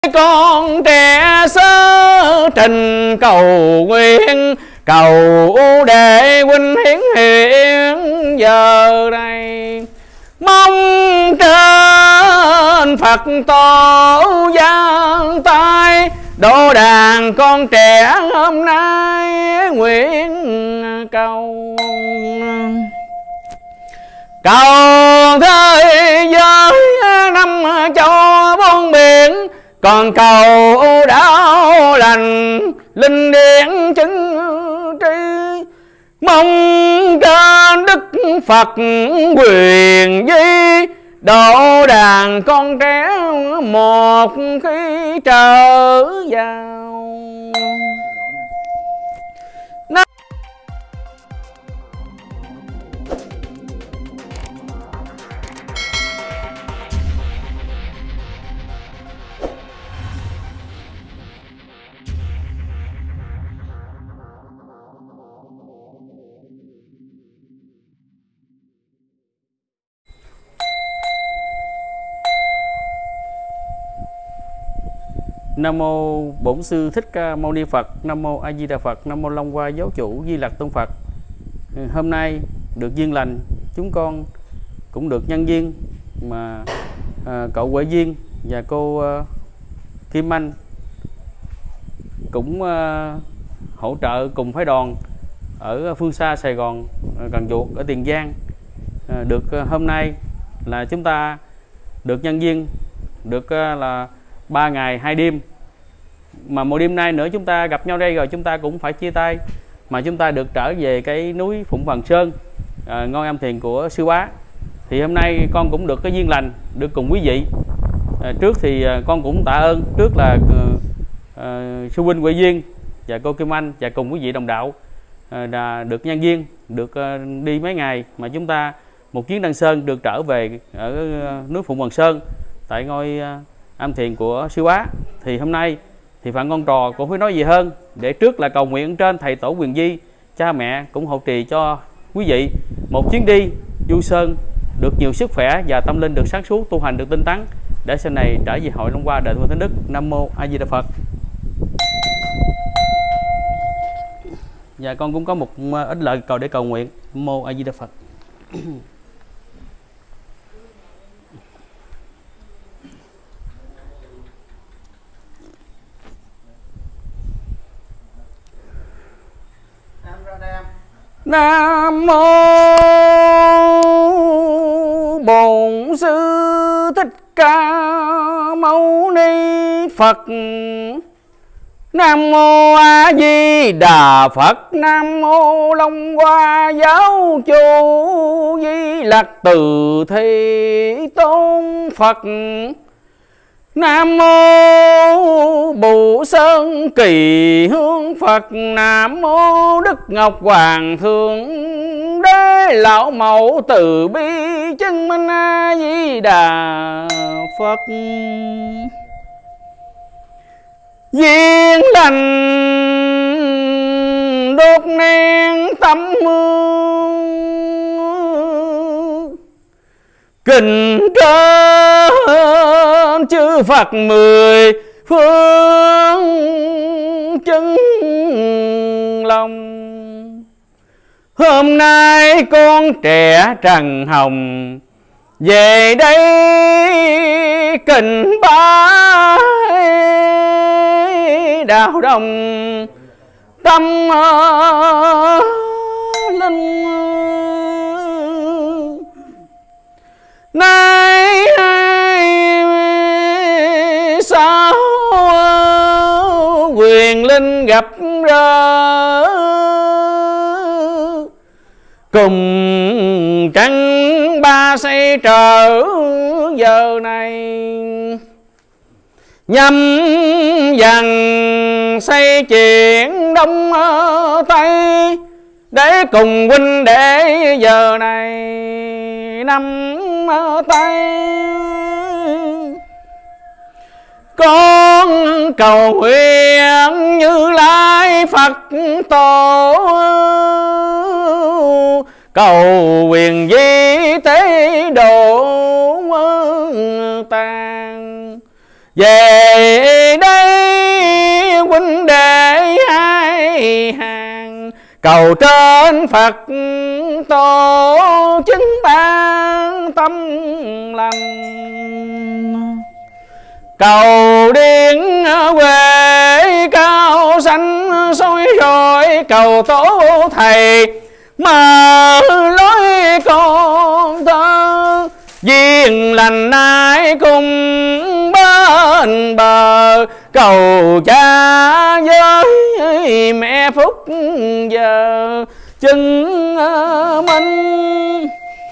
Con trẻ sớ trình cầu nguyện, cầu để huynh hiển hiện giờ này. Mong trên Phật tổ giang tay, độ đàn con trẻ hôm nay nguyện cầu. Cầu thế giới năm châu bốn biển, còn cầu đạo lành linh điển chứng tri. Mong trên Đức Phật quyền di, độ đàn con trẻ một khi trở vào. Nam mô Bổn Sư Thích Ca Mâu Ni Phật. Nam mô A Di Đà Phật. Nam mô Long Hoa Giáo Chủ Di Lặc Tôn Phật. Hôm nay được duyên lành, chúng con cũng được nhân duyên mà cậu Huệ Duyên và cô Kim Anh cũng hỗ trợ cùng phái đoàn ở phương xa Sài Gòn, Cần Duộc ở Tiền Giang. Được hôm nay là chúng ta được nhân duyên được là 3 ngày 2 đêm, mà một đêm nay nữa chúng ta gặp nhau đây rồi chúng ta cũng phải chia tay, mà chúng ta được trở về cái núi Phụng Phần Sơn, ngôi âm thiền của Sư Bá. Thì hôm nay con cũng được cái duyên lành được cùng quý vị. Trước thì con cũng tạ ơn trước là sư huynh Huệ Duyên và cô Kim Anh và cùng quý vị đồng đạo là được nhân duyên được đi mấy ngày mà chúng ta một chuyến Đăng Sơn được trở về ở núi Phụng Phần Sơn tại ngôi âm thiền của Sư Bá. Thì hôm nay thì phận con trò cũng phải nói gì hơn, để trước là cầu nguyện trên thầy tổ Quyền Di, cha mẹ cũng hộ trì cho quý vị một chuyến đi du sơn được nhiều sức khỏe và tâm linh được sáng suốt, tu hành được tinh tấn, để sau này trở về hội Long Hoa đền Thánh Đức. Nam mô A Di Đà Phật. Và con cũng có một ít lời cầu để cầu nguyện. Nam mô A Di Đà Phật. Nam mô Bổn Sư Thích Ca Mâu Ni Phật. Nam mô A Di Đà Phật. Nam mô Long Hoa Giáo Chủ Di Lặc Từ Thi Tôn Phật. Nam mô Bồ Sơn Kỳ Hương Phật. Nam mô Đức Ngọc Hoàng Thượng Đế Lão Mẫu Từ Bi Chứng Minh A Di Đà Phật. Duyên lành đốt nén tâm hương, kính trên chư Phật mười phương chứng lòng. Hôm nay con trẻ Trần Hồng về đây kính bái đạo đồng tâm linh. Nay sao quyền linh gặp gỡ, cùng trăng ba xây trở giờ này. Nhâm dần xây chuyện Đông Tây, để cùng huynh đệ giờ này nắm tay. Con cầu nguyện Như Lai Phật Tổ, cầu quyền di tế độ tàn. về đây huynh đệ hai hàng, cầu trên Phật tổ chứng ban tâm lành. Cầu điển quê cao xanh soi rồi, cầu tổ thầy mở lối con thơ, duyên lành nay cùng bên bờ. Cầu cha với mẹ phúc giờ chứng minh,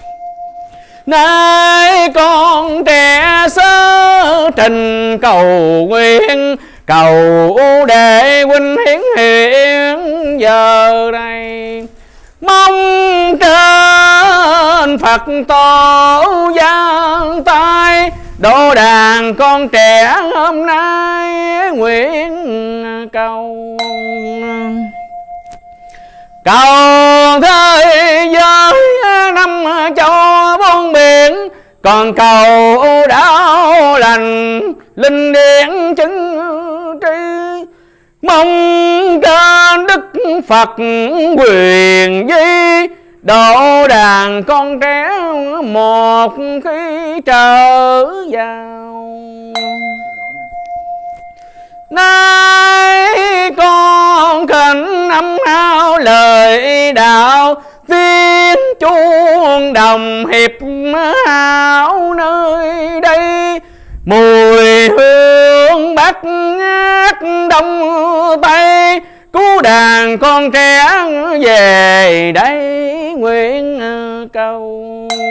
nay con trẻ sơ trình cầu nguyện, cầu để huynh hiển hiện giờ này. Mong trên Phật tổ giang tay, độ đàn con trẻ hôm nay nguyện cầu. Cầu thế giới năm châu bốn biển, còn cầu đạo lành linh điển chứng tri. Mong trên Đức Phật quyền di, độ đàn con trẻ một khi trở vào. Nay con khẩn âm hao lời đạo, tiếng chuông đồng hiệp hảo nơi đây. Mùi hương bát ngát đông tây, cứu đàn con trẻ về đây nguyện cầu.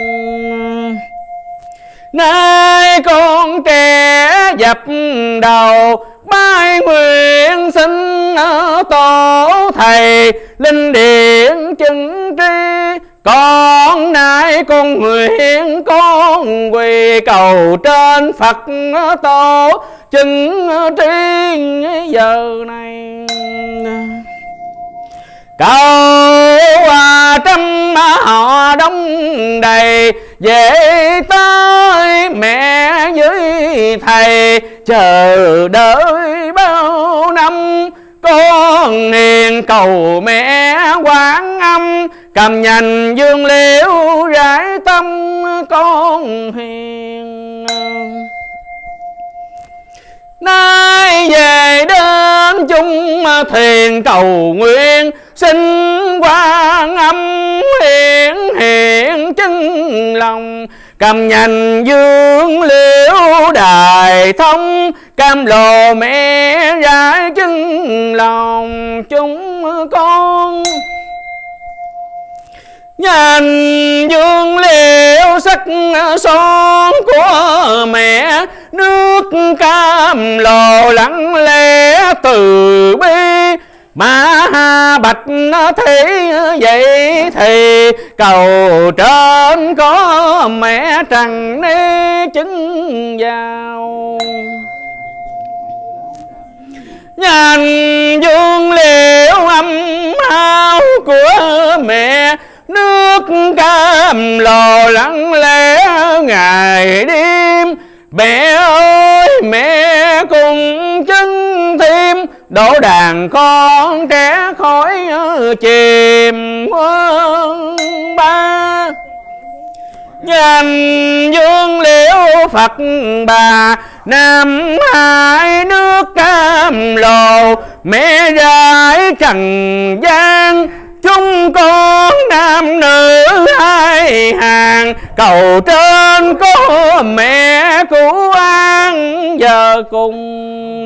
Nay con trẻ dập đầu bái nguyện xin tổ thầy linh điển chứng tri. Con nay con nguyện con quỳ cầu trên Phật tổ chứng tri giờ này. Cầu trăm họ đông đầy về tới mẹ với thầy, chờ đợi bao năm. Con hiền cầu mẹ Quán Âm, cầm nhành dương liễu rải tâm con hiền. Nay về đến chung thuyền cầu nguyện, xin Quán Âm hiển hiện chân lòng. Cầm nhành dương liễu đài thông, cam lồ mẹ rải chân lòng chúng con. Nhành dương liễu sắc son của mẹ, nước cam lồ lặng lẽ từ bi. Mà bạch thế vậy thì cầu trên có mẹ trần nê chứng vào. Nhành dương liễu âm hao của mẹ, nước cam lồ lặng lẽ ngày đêm. Mẹ ơi mẹ cùng chứng thêm, đổ đàn con trẻ khỏi chìm ba. Nhành dương liễu Phật bà, Nam Hải nước cam lồ mẹ rải trần gian. Chúng con nam nữ hai hàng, cầu trên có mẹ cứu an giờ cùng.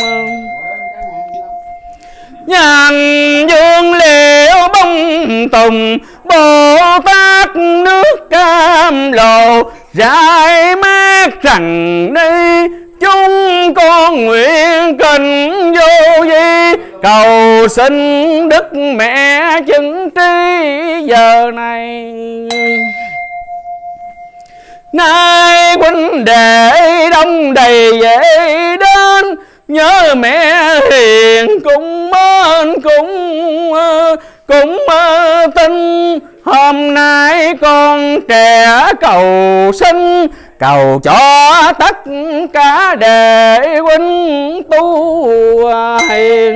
Nhành dương liễu bông tùng, Bồ Tát nước cam lồ rải mát trần đi. Chúng con nguyện cần vô vi, cầu xin Đức Mẹ chứng tri giờ này. Nay huynh đệ đông đầy về đến, nhớ mẹ hiền cũng mến cũng tin. Hôm nay con trẻ cầu xin, cầu cho tất cả đệ huynh tu hiền.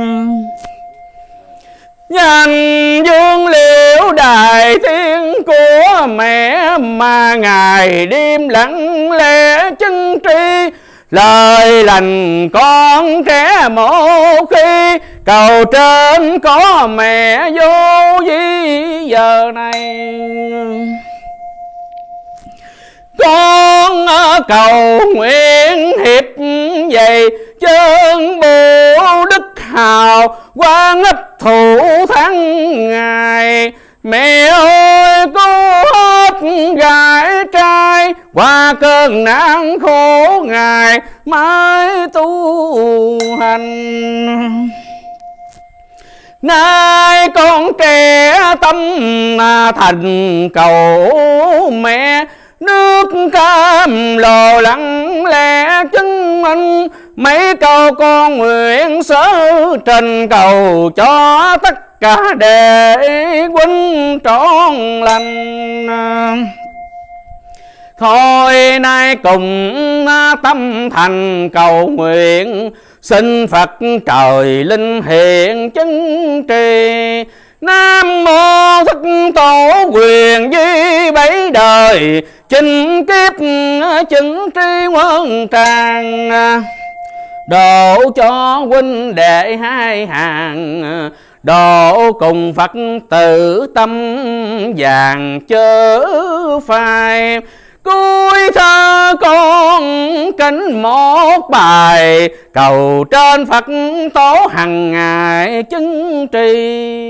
Nhân dương liễu đại thiên của mẹ mà ngày đêm lặng lẽ chứng tri, lời lành con trẻ một khi cầu trên có mẹ vô vi giờ này. Con cầu nguyện hiệp vậy chân bộ đức hào quan ích thủ thắng ngài. Mẹ ơi cứu hết gái trai qua cơn nạn khổ ngài mãi tu hành. Nay con trẻ tâm thành cầu mẹ, nước cam lồ lặng lẽ chứng minh. Mấy câu con nguyện sớ trình cầu cho tất cả đệ huynh trọn lành. Thôi nay cùng tâm thành cầu nguyện, xin Phật trời linh hiện chứng trì. Nam mô Thích Tổ quyền duy bảy đời, chinh kiếp chứng tri quân tràng. Độ cho huynh đệ hai hàng, độ cùng Phật tử tâm vàng chớ phai. Cuối thơ con kính một bài, cầu trên Phật tổ hằng ngày chứng trì.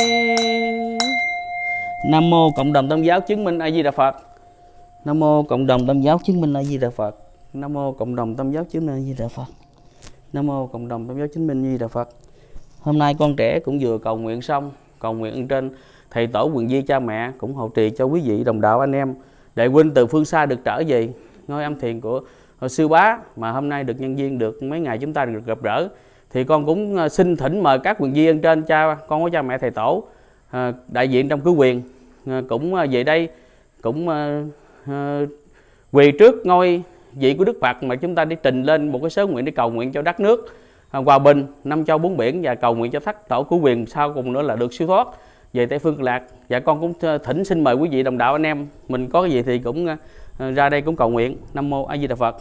Nam mô Cộng đồng Tôn giáo chứng minh A Di Đà Phật. Nam mô Cộng đồng Tôn giáo chứng minh A Di Đà Phật. Nam mô Cộng đồng Tôn giáo chứng minh A Di Đà Phật. Nam mô Cộng đồng Tôn giáo chứng minh A Di Đà Phật. Hôm nay con trẻ cũng vừa cầu nguyện xong, cầu nguyện trên thầy tổ quyền di cha mẹ cũng hộ trì cho quý vị đồng đạo anh em đệ huynh từ phương xa được trở về ngôi âm thiền của sư bá, mà hôm nay được nhân viên được mấy ngày chúng ta được gặp gỡ, thì con cũng xin thỉnh mời các quyền di ân trên cha con của cha mẹ thầy tổ, đại diện trong cứu quyền cũng về đây cũng quỳ trước ngôi vị của Đức Phật mà chúng ta đi trình lên một cái sớ nguyện để cầu nguyện cho đất nước hòa bình, năm châu bốn biển, và cầu nguyện cho thất tổ cứu quyền, sau cùng nữa là được siêu thoát về Tây Phương Cực Lạc. Và con cũng thỉnh xin mời quý vị đồng đạo anh em mình có cái gì thì cũng ra đây cũng cầu nguyện. Nam mô A Di Đà Phật.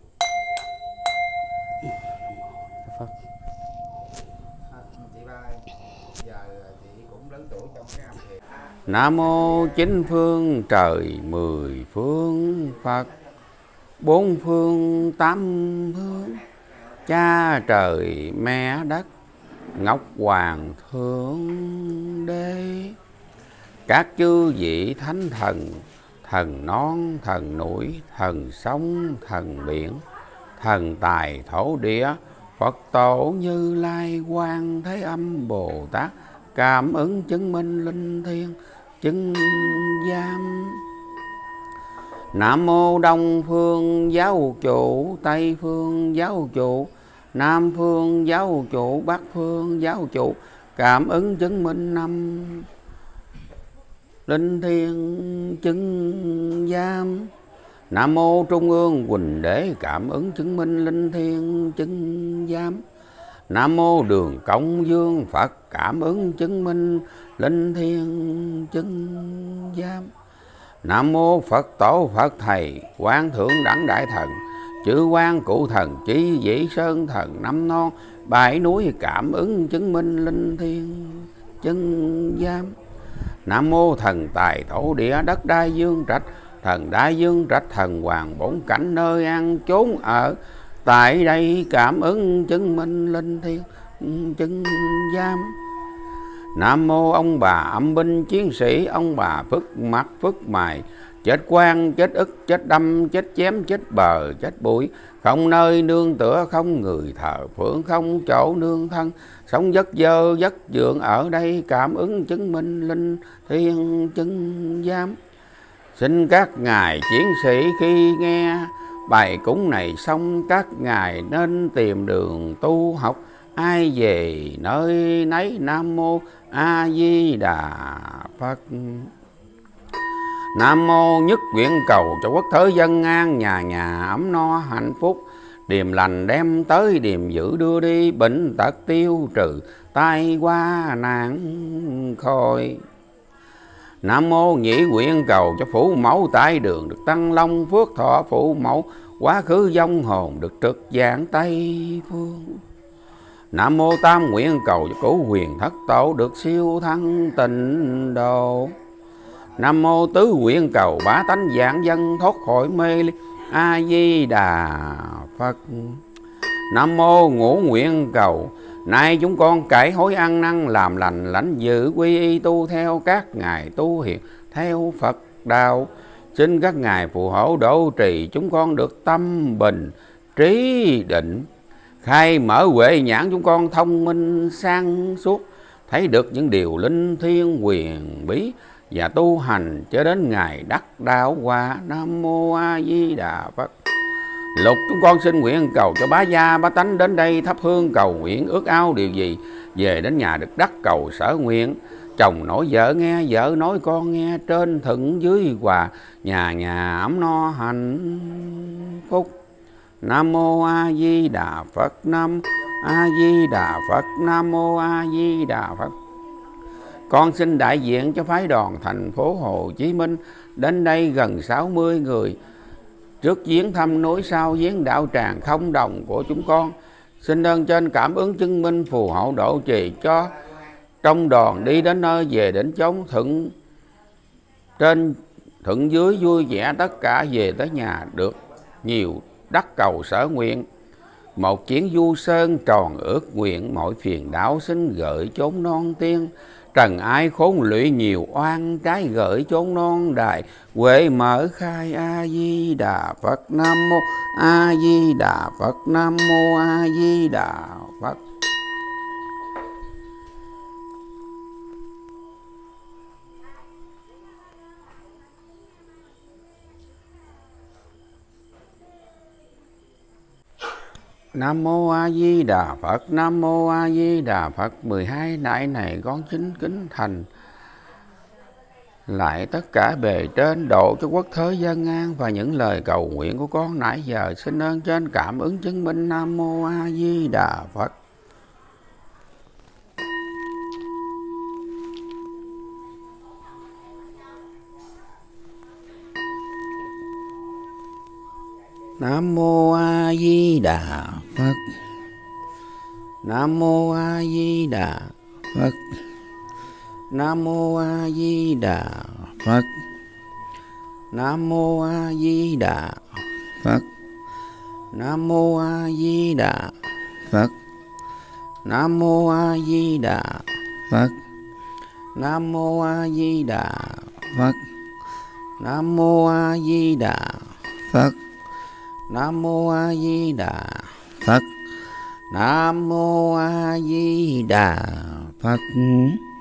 Nam mô chính phương trời mười phương Phật, bốn phương tám hướng, cha trời mẹ đất, ngọc hoàng thượng đế. Các chư vị thánh thần, thần non, thần núi, thần sông, thần biển, thần tài thổ địa, Phật tổ Như Lai, Quan Thế Âm Bồ Tát, cảm ứng chứng minh linh thiêng chứng giám. Nam mô Đông phương giáo chủ, Tây phương giáo chủ, Nam phương giáo chủ, Bắc phương giáo chủ, cảm ứng chứng minh năm linh thiêng chứng giám. Nam mô Trung ương Huỳnh Đế, cảm ứng chứng minh linh thiêng chứng giám. Nam mô Đường Công Dương Phật, cảm ứng chứng minh linh thiêng chứng giám. Nam mô Phật tổ Phật thầy, Quan Thượng Đẳng Đại Thần, chư quan cụ thần, chí vị sơn thần, năm non bãi núi, cảm ứng chứng minh linh thiêng chứng giám. Nam mô thần tài thổ địa, đất đai dương trạch, thần đai dương trạch, thần hoàng bổn cảnh, nơi ăn chốn ở, tại đây cảm ứng chứng minh linh thiêng chứng giám. Nam mô ông bà âm binh chiến sĩ, ông bà phức mặt phức mài, chết quan chết ức chết đâm chết chém chết bờ chết bụi, không nơi nương tựa, không người thờ phượng, không chỗ nương thân, sống giấc dơ giấc dượng, ở đây cảm ứng chứng minh linh thiêng chứng giám. Xin các ngài chiến sĩ khi nghe bài cúng này xong, các ngài nên tìm đường tu học, ai về nơi nấy. Nam mô A Di Đà Phật. Nam mô nhất nguyện cầu cho quốc thế dân an, nhà nhà ấm no hạnh phúc, điềm lành đem tới, điềm dữ đưa đi, bệnh tật tiêu trừ, tai qua nạn khỏi. Nam mô nhĩ nguyện cầu cho phụ mẫu tại đường được tăng long phước thọ, phụ mẫu quá khứ vong hồn được trực dạng Tây phương. Nam mô tam nguyện cầu cho cửu huyền thất tổ được siêu thăng tịnh độ. Nam mô tứ nguyện cầu bá tánh dạng dân thoát khỏi mê ly, A Di Đà Phật. Nam mô ngũ nguyện cầu nay chúng con cải hối ăn năn, làm lành lãnh giữ, quy y tu theo các ngài tu hiền theo Phật đạo. Xin các ngài phù hộ độ trì chúng con được tâm bình trí định, khai mở huệ nhãn chúng con thông minh sáng suốt, thấy được những điều linh thiêng quyền bí, và tu hành cho đến ngày đắc đạo quả. Nam mô A Di Đà Phật. Lục chúng con xin nguyện cầu cho bá gia bá tánh đến đây thắp hương cầu nguyện, ước ao điều gì về đến nhà được đắc cầu sở nguyện. Chồng nói vợ nghe, vợ nói con nghe, trên thuận dưới hòa, nhà nhà ấm no hạnh phúc. Nam mô A Di Đà Phật. Nam A Di Đà Phật. Nam mô A Di Đà Phật. Con xin đại diện cho phái đoàn thành phố Hồ Chí Minh đến đây gần 60 người, trước viếng thăm núi, sau viếng đạo tràng không đồng của chúng con. Xin ơn trên cảm ứng chứng minh phù hộ độ trì cho trong đoàn đi đến nơi về đến chốn thuận trên thuận dưới vui vẻ, tất cả về tới nhà được nhiều đắc cầu sở nguyện. Một chuyến du sơn tròn ước nguyện, mọi phiền não xin gửi chốn non tiên. Trần ai khốn lụy nhiều oan trái, gửi chốn non đài huệ mở khai. A Di Đà Phật. Nam mô A Di Đà Phật. Nam mô A Di Đà Phật. Nam mô A Di Đà Phật. Nam mô A Di Đà Phật. 12 đại này con chính kính thành lại tất cả bề trên, độ cho quốc thế dân an, và những lời cầu nguyện của con nãy giờ xin ơn trên cảm ứng chứng minh. Nam mô A Di Đà Phật. Nam mô A Di Đà Phật. Nam mô A Di Đà Phật. Nam mô A Di Đà Phật. Nam mô A Di Đà Phật. Nam mô A Di Đà Phật. Nam mô A Di Đà Phật. Nam mô A Di Đà Phật. Nam mô A Di Đà Phật. Nam mô A Di Đà Phật. Nam mô A Di Đà Phật.